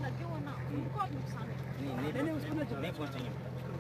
लगे हो ना उनको अब नुकसान है। नहीं उसको नहीं पहुंचेंगे।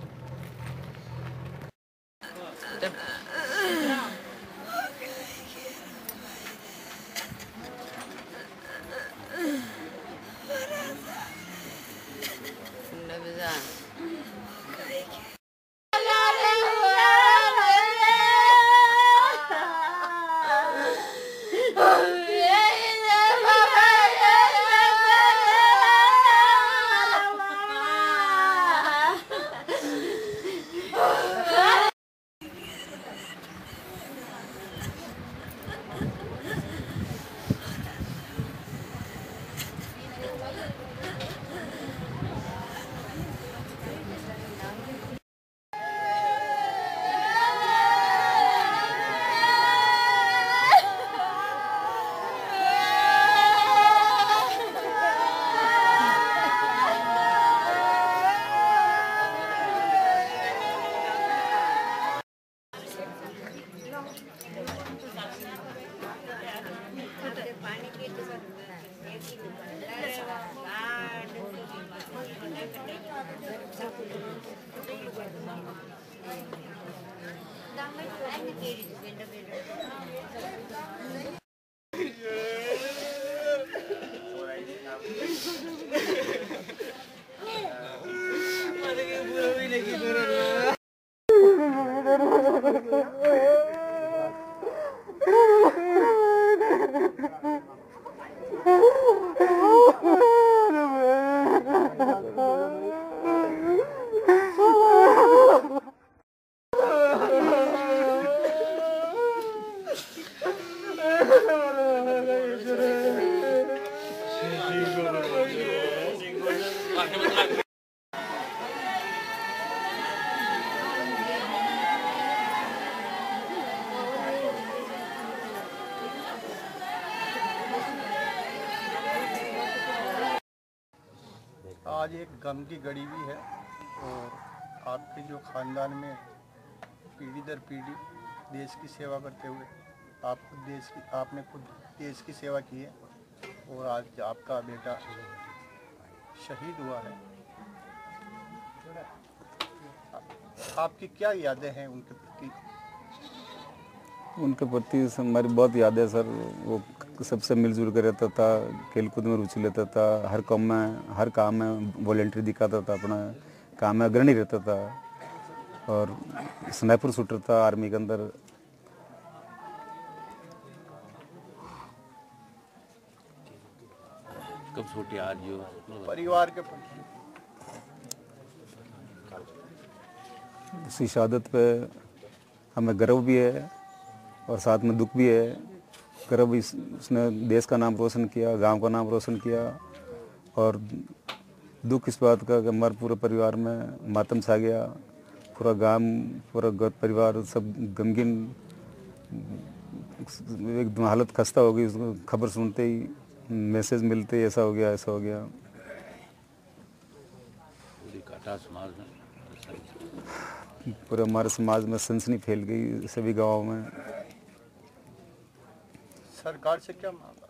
आज एक गम की घड़ी भी है और आपके जो ख़ानदान में पीढ़ी दर पीढ़ी देश की सेवा करते हुए आपने खुद देश की सेवा की है और आज आपका बेटा शहीद हुआ है। आपकी क्या यादें हैं उनके प्रति? उनके प्रति हमारी बहुत यादें सर। वो सबसे मिलजुल कर रहता था, खेलकूद में रुचि लेता था, हर काम में वॉलेंट्री दिखाता था, अपना काम में अग्रणी रहता था और स्नाइपर शूटर था आर्मी के अंदर। कब छोटे आज जो परिवार के इसी शहादत पे हमें गर्व भी है और साथ में दुख भी है। गर्व उसने देश का नाम रोशन किया, गांव का नाम रोशन किया, और दुख इस बात का कि हमारे पूरे परिवार में मातम छा गया। पूरा गांव, पूरा परिवार सब गमगीन, एकदम हालत खस्ता हो गई। उसको खबर सुनते ही, मैसेज मिलते ही ऐसा हो गया, ऐसा हो गया। पूरे हमारे समाज में सनसनी फैल गई, सभी गाँवों में। सरकार से क्या मांगा?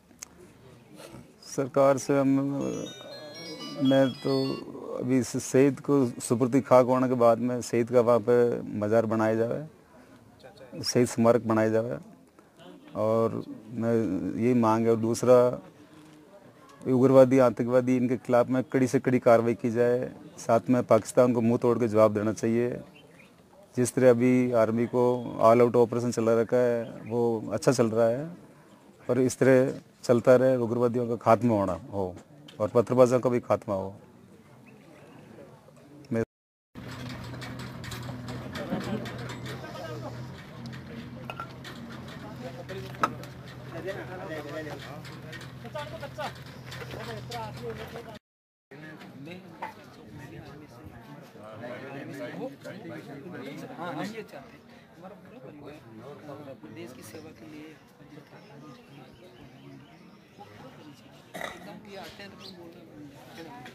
सरकार से मैं तो अभी शहीद को सुपुर्द खाक होने के बाद में शहीद का वहाँ पे मज़ार बनाया जाए, शहीद स्मारक बनाया जाए, और मैं यही मांग है। और दूसरा, उग्रवादी आतंकवादी इनके खिलाफ में कड़ी से कड़ी कार्रवाई की जाए। साथ में पाकिस्तान को मुंह तोड़ के जवाब देना चाहिए। जिस तरह अभी आर्मी को ऑल आउट ऑपरेशन चला रखा है वो अच्छा चल रहा है, और इस तरह चलता रहे, उग्रवादियों का खात्मा हो और पत्थरबाजों का भी खात्मा हो। देश की सेवा के लिए एकदम आते हैं तो बोल रहे हैं।